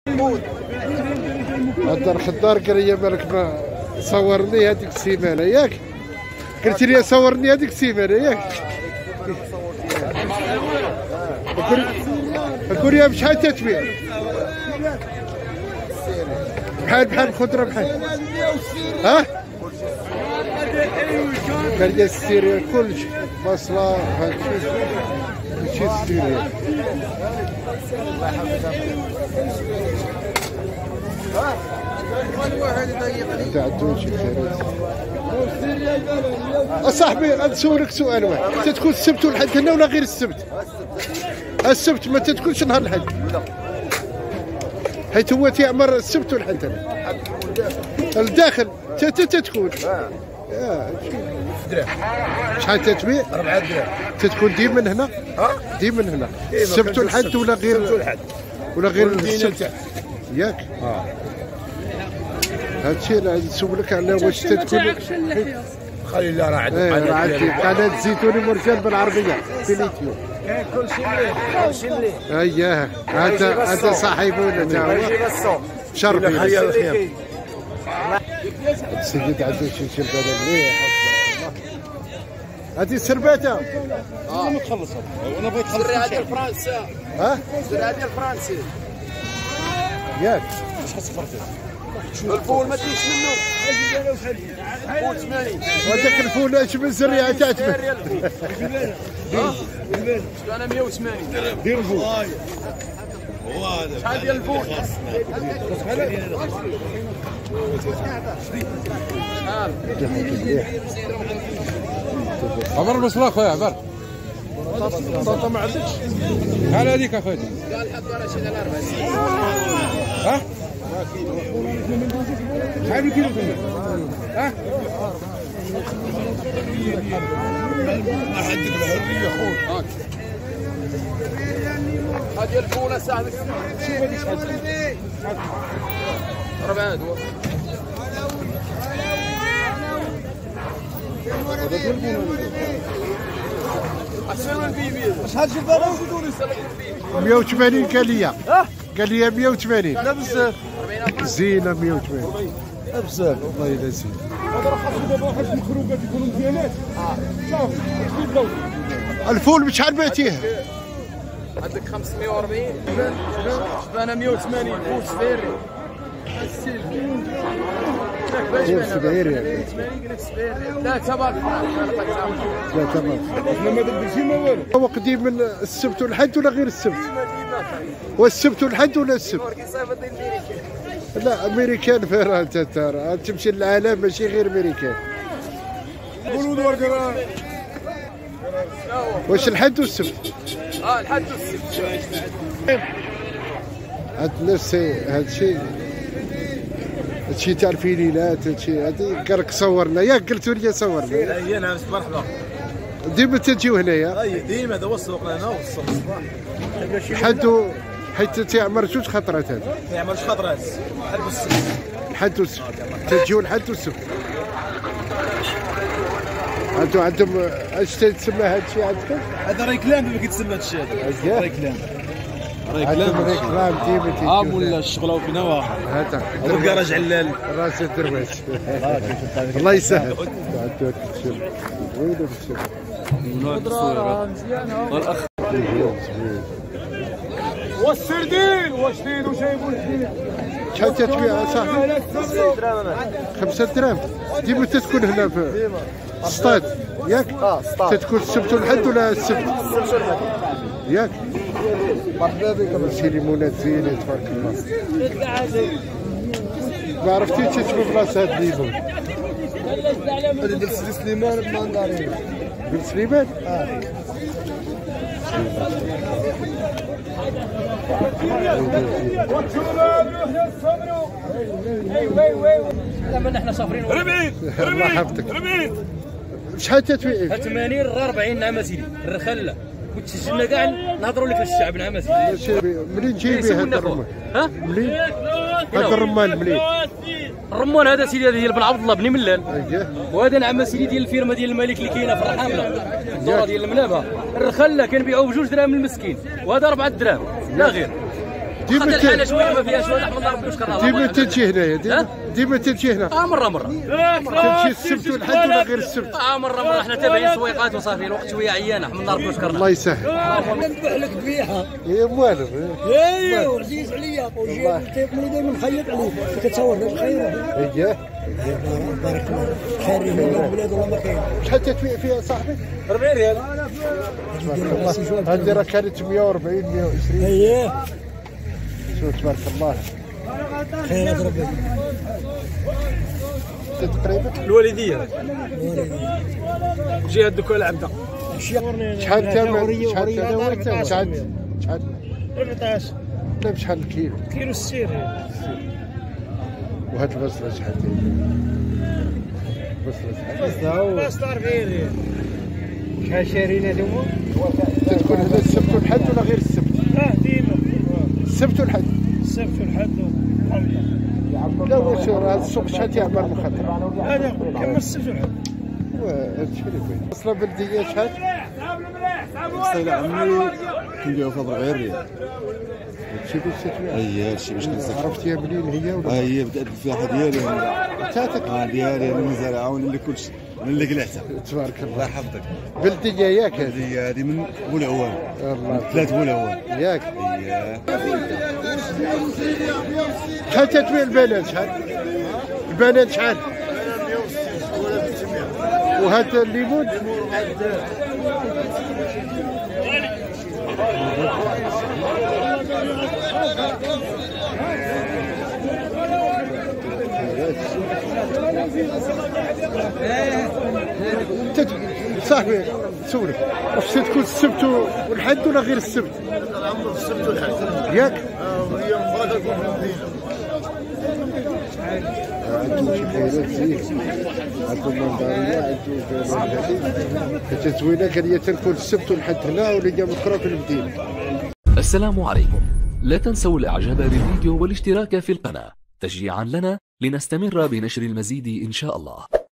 هذا الخضار قال لي مالك ما صورني هذيك السيمانه ياك؟ قلت لي صورني هذيك السيمانه ياك؟ الكوريا بشحال تتبيع؟ بحال الخضره بحال ها؟ قال لي السيريال كلشي بصله هادشي كلشي السيريال. انت عندهم شي خيرات اصاحبي. غنسولك سؤال واحد، تتكون السبت والحد هنا ولا غير السبت؟ السبت ما تتكونش نهار الحد حيت هو تيعمر السبت والحد هنا الداخل تتكون درهم. شحال تتبيع؟ 4 دراهم. تتكون ديما من هنا؟ ديما من هنا السبت والحد ولا غير السبت والحد ولا غير السبت ياك؟ هادشي اللي نسولك على واش تتكون. خلي الله راه عندك قناة زيتوني مرسل بالعربية في اليوتيوب. كلشي مليح كلشي مليح. اييه هذا صاحبنا تا هو شربي الخير. السيد عنده شي شربانة مليح. هذه السرباتة ما تخلصها وانا بغيت نخلص. الزرعه ديال فرنسا. الزرعه ديال فرنسا ياك؟ شحال صفرتي؟ الفول ما تجيش منه. فول 80. وهذاك الفول اش من زريعه تعتبر؟ انا 180 دير الفول. شحال ديال الفول؟ عمر المصلاة خويا عبر. البطاطا ما عندكش؟ شحال هذيك اخويا؟ قال حط راه شي 4 سنين. ها؟ شحال الكيلو كله؟ ها؟ ما عندك الحريه خويا. هذه الفول اصاحبي. شوف هذه شحال؟ 4 دوا. شحال جبنا 180 قال لي. قال لي 180. لا بزاف. زينه 180 بزاف والله الا زين. هذا راه خاصو دابا واحد المخروقات يكونوا مزيانات. شوف الفول بشحال بعتيه؟ عندك 540. جبانه 180 فول صفيري. فول صغير يعني. 80 لا تبارك لا تمام. احنا ما درتي ما والو. هو قديم من السبت والحد ولا غير السبت؟ والسبت والحد ولا السبت؟ لا امريكان فيها انت ترى تمشي للعالم ماشي غير امريكان. واش الحد والسبت؟ الحد والسبت. هاد نفسي هادشي تاع الفينيلات هادشي هادي قالك صورنا ياك قلتوا لي صورنا. اي نعم مرحبا. ديما تجيو هنايا؟ اي ديما هذا هو السوق لنا والسوق الصباح. حدو حيت تيعمر جوج خطرات هذا. ما يعمرش خطرات. الحد والسبت. الحد والسبت تجيو الحد والسبت. هادو عندهم اش تسمى هادشي عندكم؟ هذا ريكلام ما كيتسمى هادشي هذا. ريكلام. ريكلام ديما تيجيو. ولا الشغله فينا واحد. هذا الكراج علال. راس الدرويش. الله يسهل. عندك الشغل. وين الشغل؟ والاخ والسردين وشديد وجايبوا الحين. شحال تتبيع صاحبي؟ 5 دراهم. ديما تتكون هنا في السطاد ياك؟ تتكون السبت والحد ولا السبت؟ السبت والحد ياك؟ مرحبا بكم. شي ليمونات زينه تبارك الله. ما عرفتيش تشوف بلاصه هاد الليمون. هذا ديال سيدي سليمان بمندارين. بن سليمان؟ لما احنا صافرين الله يحفظك. شحال تتبيع؟ 80 40 نعم سيدي الرخله كنت سجلنا كاع نهضروا لك في الشعب نعم سيدي. منين جايبي هذا الرمان؟ ها؟ منين؟ هذا الرمان منين؟ الرمان هذا سيدي ديال بن عبد الله بن ملال. اييه. وهذا نعم سيدي ديال الفيرما ديال الملك اللي كاينه في الرحامله الدوره ديال المنابه. الرخله كنبيعوه ب2 دراهم المسكين وهذا 4 دراهم لا غير. خاطر الحاله شويه ما فيهاش والو حنا ربي وشكرنا. ديما تجي هنايا ديما تجي هنا. مره تمشي السبت والحد ولا غير السبت؟ مره حنا تابعين سويقات وصافي الوقت شويه عيانه حنا ربي وشكرنا. الله يسهل. نذبح لك ذبيحه. يا موالف. ايوا عزيز عليا وجي تيقني دائما نخيط عليه كتصور خير. اييه بارك الله خير هنا البلاد والله ما كاين. شحال تدفع فيها صاحبي؟ 40 ريال. هذه راه كانت 140 120. اييه شوف تبارك الله. خيرات ربي. تقريبا الوالديه جهه دكوع العبده. شحال ثمن؟ شحال 14 لا بشحال الكيلو؟ كيلو 60 وهاد البصله شحال البصله شحال؟ 40 ريال. شحال شارين هذوما؟ تكون هنا السبت والحد ولا غير السبت؟ ديما السبت والحد. السبت والحد لا واش راه السوق شحال تيعمر من خاطر؟ هذا كما السبت والحد. هادشي اللي بغيت. البصله بلديه شحال؟ الصيله عمي كنديرو في 40 ريال. هادشي باش تتباع. اييه هادشي باش كنصح. عرفتيها منين هي ولا؟ هي بدات الفلاحه ديالي تاتك. ديالي انا مزارعه وانا اللي كلشي انا اللي قلعتها. تبارك الله. الله يحفظك. بلديه ياك هذه؟ هذه من بولعوان. الله 3 بولعوان. ياك. اييه. شحال تتبيع البنات شحال؟ البنات شحال؟ وهذا الليمون؟ صاحبي سولك واش تكون السبت والحد ولا غير السبت؟ السبت والحد ياك؟ وهي مفرده تكون في المدينه. عندهم شي خيرات زين، عندهم منظريه، عندهم حاجه زوينه. قال لي تنكون السبت والحد هنا والايام الاخرى في المدينه. السلام عليكم. لا تنسوا الاعجاب بالفيديو والاشتراك في القناة تشجيعا لنا لنستمر بنشر المزيد إن شاء الله.